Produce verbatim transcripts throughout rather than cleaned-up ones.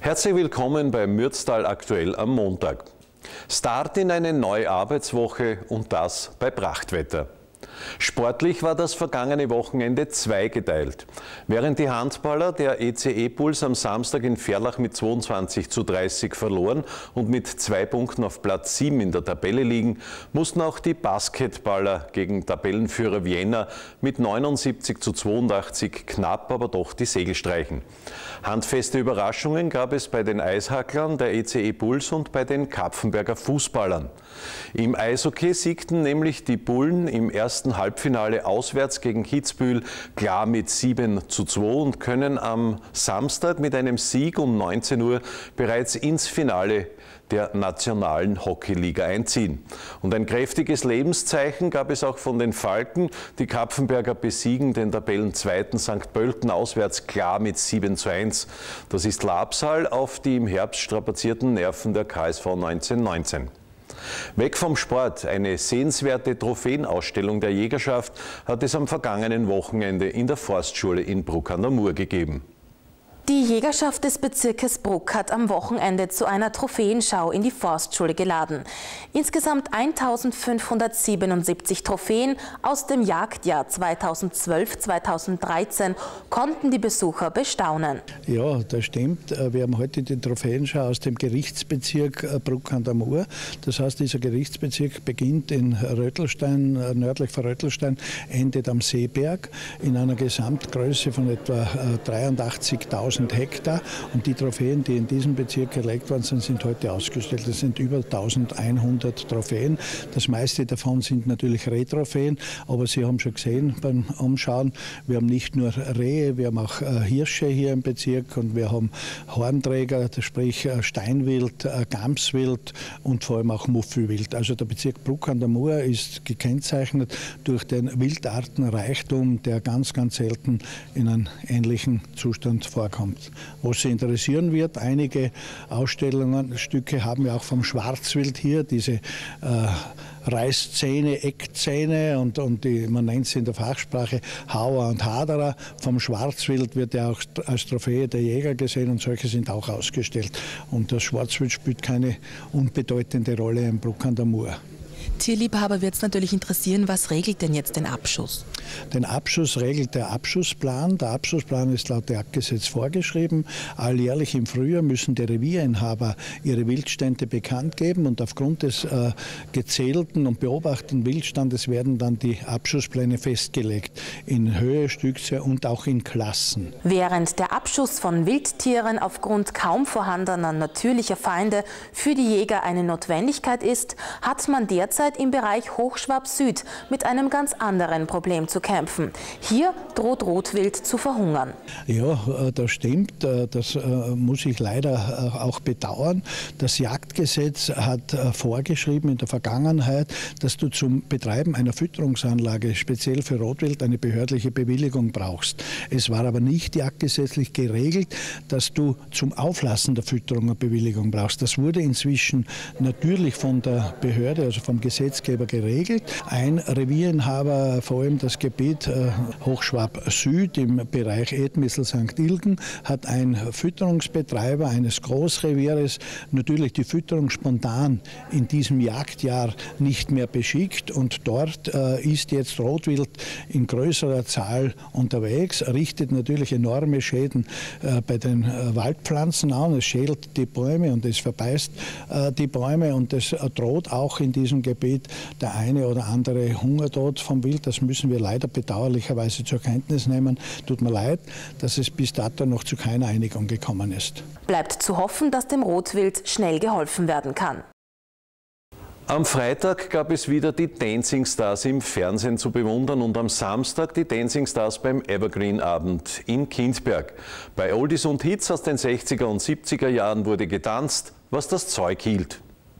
Herzlich willkommen bei Mürztal aktuell am Montag. Start in eine neue Arbeitswoche und das bei Prachtwetter. Sportlich war das vergangene Wochenende zweigeteilt. Während die Handballer der E C E Puls am Samstag in Verlach mit zweiundzwanzig zu dreißig verloren und mit zwei Punkten auf Platz sieben in der Tabelle liegen, mussten auch die Basketballer gegen Tabellenführer Vienna mit neunundsiebzig zu zweiundachtzig knapp, aber doch die Segel streichen. Handfeste Überraschungen gab es bei den Eishacklern der E C E Puls und bei den Kapfenberger Fußballern. Im Eishockey siegten nämlich die Bullen im ersten Halbfinale auswärts gegen Kitzbühel klar mit sieben zu zwei und können am Samstag mit einem Sieg um neunzehn Uhr bereits ins Finale der nationalen Hockeyliga einziehen. Und ein kräftiges Lebenszeichen gab es auch von den Falken. Die Kapfenberger besiegen den Tabellenzweiten Sankt Pölten auswärts klar mit sieben zu eins. Das ist Labsal auf die im Herbst strapazierten Nerven der K S V neunzehnhundertneunzehn. Weg vom Sport, eine sehenswerte Trophäenausstellung der Jägerschaft hat es am vergangenen Wochenende in der Forstschule in Bruck an der Mur gegeben. Die Jägerschaft des Bezirkes Bruck hat am Wochenende zu einer Trophäenschau in die Forstschule geladen. Insgesamt eintausendfünfhundertsiebenundsiebzig Trophäen aus dem Jagdjahr zweitausendzwölf zweitausenddreizehn konnten die Besucher bestaunen. Ja, das stimmt. Wir haben heute die Trophäenschau aus dem Gerichtsbezirk Bruck an der Mur. Das heißt, dieser Gerichtsbezirk beginnt in Rötelstein, nördlich von Rötelstein, endet am Seeberg in einer Gesamtgröße von etwa dreiundachtzigtausend Hektar, und die Trophäen, die in diesem Bezirk erlegt worden sind, sind heute ausgestellt. Das sind über eintausendeinhundert Trophäen. Das meiste davon sind natürlich Rehtrophäen, aber Sie haben schon gesehen beim Umschauen, wir haben nicht nur Rehe, wir haben auch Hirsche hier im Bezirk und wir haben Hornträger, sprich Steinwild, Gamswild und vor allem auch Muffelwild. Also der Bezirk Bruck an der Mur ist gekennzeichnet durch den Wildartenreichtum, der ganz, ganz selten in einem ähnlichen Zustand vorkommt. Was Sie interessieren wird, einige Ausstellungen, Stücke haben wir auch vom Schwarzwild hier, diese äh, Reißzähne, Eckzähne und, und die, man nennt sie in der Fachsprache Hauer und Haderer. Vom Schwarzwild wird ja auch als Trophäe der Jäger gesehen und solche sind auch ausgestellt. Und das Schwarzwild spielt keine unbedeutende Rolle im Bruck an der Mur. Tierliebhaber wird es natürlich interessieren, was regelt denn jetzt den Abschuss? Den Abschuss regelt der Abschussplan. Der Abschussplan ist laut Jagdgesetz vorgeschrieben. Alljährlich im Frühjahr müssen die Revierinhaber ihre Wildstände bekannt geben und aufgrund des äh, gezählten und beobachteten Wildstandes werden dann die Abschusspläne festgelegt. In Höhe, Stückzahl und auch in Klassen. Während der Abschuss von Wildtieren aufgrund kaum vorhandener natürlicher Feinde für die Jäger eine Notwendigkeit ist, hat man derzeit im Bereich Hochschwab Süd mit einem ganz anderen Problem zu kämpfen. Hier droht Rotwild zu verhungern. Ja, das stimmt. Das muss ich leider auch bedauern. Das Jagdgesetz hat vorgeschrieben in der Vergangenheit, dass du zum Betreiben einer Fütterungsanlage speziell für Rotwild eine behördliche Bewilligung brauchst. Es war aber nicht jagdgesetzlich geregelt, dass du zum Auflassen der Fütterung eine Bewilligung brauchst. Das wurde inzwischen natürlich von der Behörde, also vom Gesetzgeber geregelt. Ein Revierinhaber, vor allem das Gebiet äh, Hochschwab Süd im Bereich Edmissel Sankt Ilgen, hat ein Fütterungsbetreiber eines Großrevieres natürlich die Fütterung spontan in diesem Jagdjahr nicht mehr beschickt und dort äh, ist jetzt Rotwild in größerer Zahl unterwegs, richtet natürlich enorme Schäden äh, bei den äh, Waldpflanzen an, es schält die Bäume und es verbeißt äh, die Bäume und es äh, droht auch in diesem Gebiet der eine oder andere Hungertod vom Wild. Das müssen wir leider bedauerlicherweise zur Kenntnis nehmen. Tut mir leid, dass es bis dato noch zu keiner Einigung gekommen ist. Bleibt zu hoffen, dass dem Rotwild schnell geholfen werden kann. Am Freitag gab es wieder die Dancing Stars im Fernsehen zu bewundern und am Samstag die Dancing Stars beim Evergreen-Abend in Kindberg. Bei Oldies und Hits aus den sechziger und siebziger Jahren wurde getanzt, was das Zeug hielt.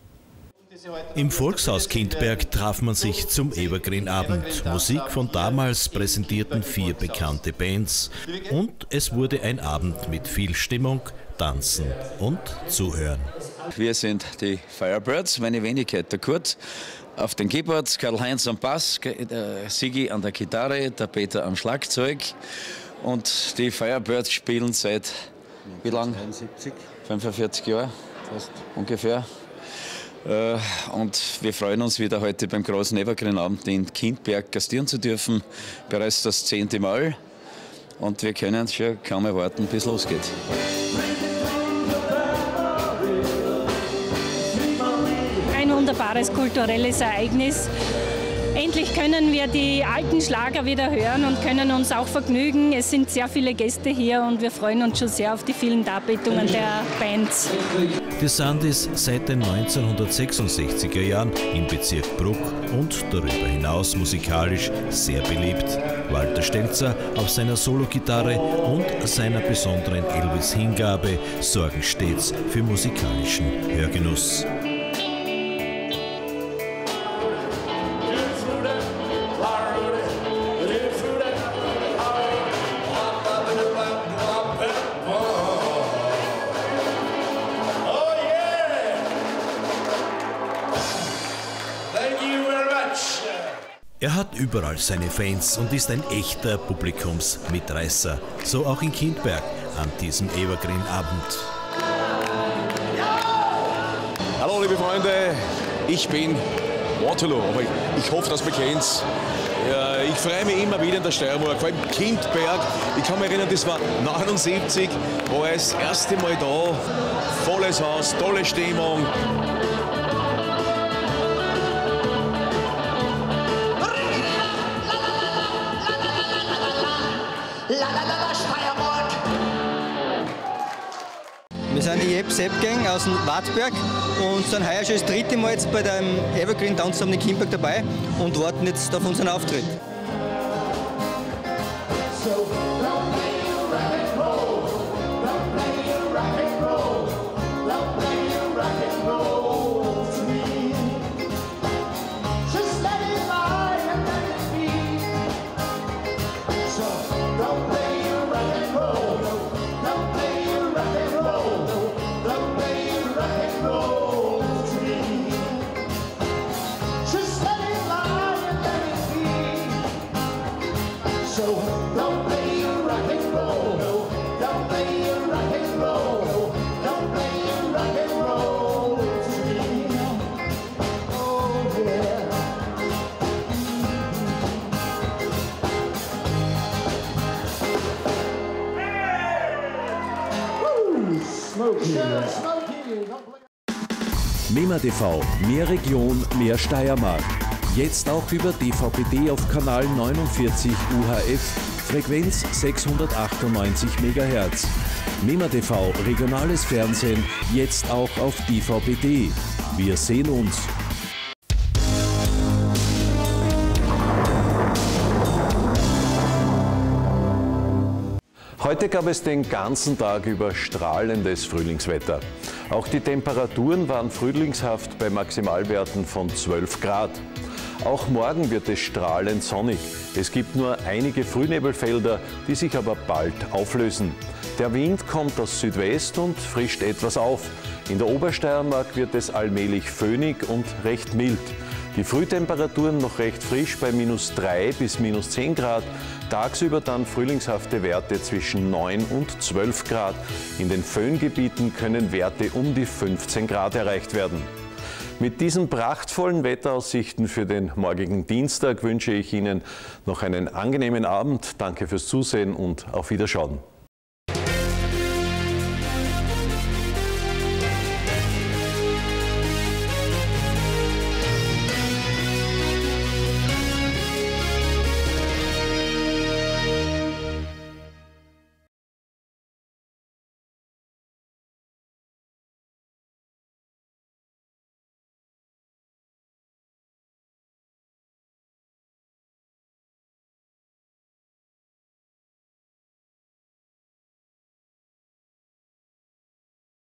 Im Volkshaus Kindberg traf man sich zum Evergreen-Abend. Musik von damals präsentierten vier bekannte Bands und es wurde ein Abend mit viel Stimmung, Tanzen und Zuhören. Wir sind die Firebirds, meine Wenigkeit, der Kurt auf den Keyboards, Karl-Heinz am Bass, der Sigi an der Gitarre, der Peter am Schlagzeug und die Firebirds spielen seit Wie lange? fünfundvierzig Jahre fast ungefähr. Und wir freuen uns wieder heute beim großen Evergreen-Abend in Kindberg gastieren zu dürfen. Bereits das zehnte Mal. Und wir können schon kaum erwarten, bis es losgeht. Ein wunderbares kulturelles Ereignis. Endlich können wir die alten Schlager wieder hören und können uns auch vergnügen. Es sind sehr viele Gäste hier und wir freuen uns schon sehr auf die vielen Darbietungen der Bands. Die Sandys seit den neunzehnhundertsechsundsechziger Jahren im Bezirk Bruck und darüber hinaus musikalisch sehr beliebt. Walter Stelzer auf seiner Sologitarre und seiner besonderen Elvis-Hingabe sorgen stets für musikalischen Hörgenuss. Er hat überall seine Fans und ist ein echter Publikumsmitreißer. So auch in Kindberg an diesem Evergreen-Abend. Hallo liebe Freunde, ich bin Waterloo, aber ich, ich hoffe, dass man kennt's. Ja, ich freue mich immer wieder in der Steiermark, vor allem Kindberg. Ich kann mich erinnern, das war neunundsiebzig, war ich das erste Mal da. Volles Haus, tolle Stimmung. Wir sind die Jeb Sepp Gang aus dem Wartberg und sind heuer schon das dritte Mal jetzt bei dem Evergreen Dance in Kindberg dabei und warten jetzt auf unseren Auftritt. MEMA T V, mehr Region, mehr Steiermark. Jetzt auch über D V B T auf Kanal neunundvierzig U H F, Frequenz sechshundertachtundneunzig Megahertz. MEMA T V, regionales Fernsehen, jetzt auch auf D V B T. Wir sehen uns. Heute gab es den ganzen Tag über strahlendes Frühlingswetter. Auch die Temperaturen waren frühlingshaft bei Maximalwerten von zwölf Grad. Auch morgen wird es strahlend sonnig. Es gibt nur einige Frühnebelfelder, die sich aber bald auflösen. Der Wind kommt aus Südwest und frischt etwas auf. In der Obersteiermark wird es allmählich föhnig und recht mild. Die Frühtemperaturen noch recht frisch bei minus drei bis minus zehn Grad, tagsüber dann frühlingshafte Werte zwischen neun und zwölf Grad. In den Föhngebieten können Werte um die fünfzehn Grad erreicht werden. Mit diesen prachtvollen Wetteraussichten für den morgigen Dienstag wünsche ich Ihnen noch einen angenehmen Abend. Danke fürs Zusehen und auf Wiederschauen.